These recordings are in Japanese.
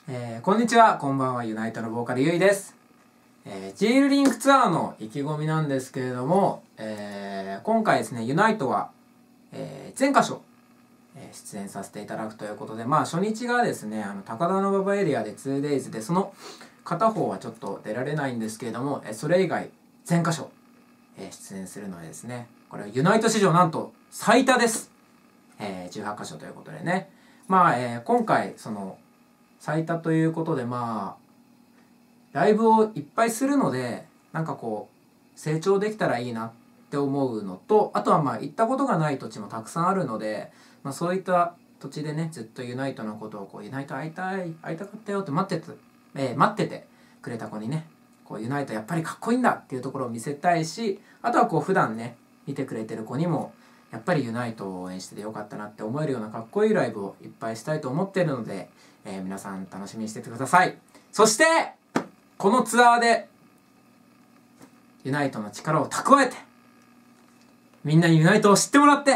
こんにちは、こんばんは、ユナイトのボーカルゆいです。ジールリンクツアーの意気込みなんですけれども、今回ですね、ユナイトは、全箇所、出演させていただくということで、初日がですね、高田馬場エリアで 2days で、その片方はちょっと出られないんですけれども、それ以外全箇所、出演するのでですね、これはユナイト史上なんと最多です。18箇所ということでね。今回、その、最多ということで、ライブをいっぱいするので、成長できたらいいなって思うのと、あとは行ったことがない土地もたくさんあるので、そういった土地でね、ずっとユナイトのことをユナイト会いたかったよって待っててくれた子にね、ユナイトやっぱりかっこいいんだっていうところを見せたいし、あとは普段ね、見てくれてる子にも、やっぱりユナイトを応援しててよかったなって思えるようなかっこいいライブをいっぱいしたいと思ってるので、皆さん楽しみにしててください。そしてこのツアーでユナイトの力を蓄えて、みんなにユナイトを知ってもらって、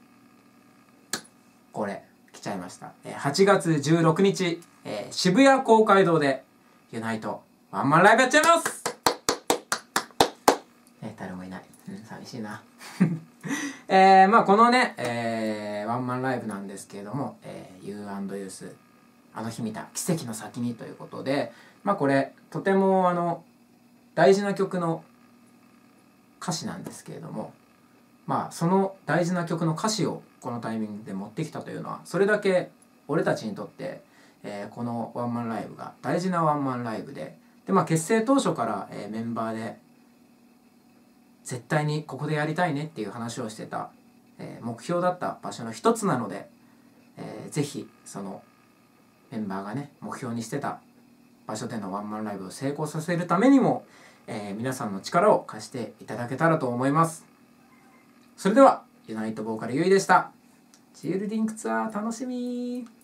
これ来ちゃいました。8月16日、渋谷公会堂でユナイトワンマンライブやっちゃいます。誰もいない。寂しいな。このね、ワンマンライブなんですけれども、You&Youth あの日見た奇跡の先にということで、これとても大事な曲の歌詞なんですけれども、その大事な曲の歌詞をこのタイミングで持ってきたというのは、それだけ俺たちにとって、このワンマンライブが大事なワンマンライブで、結成当初から、メンバーで絶対にここでやりたいねっていう話をしてた、目標だった場所の一つなので、ぜひそのメンバーがね目標にしてた場所でのワンマンライブを成功させるためにも、皆さんの力を貸していただけたらと思います。それではユナイトボーカルゆいでした。ジールリンクツアー楽しみー。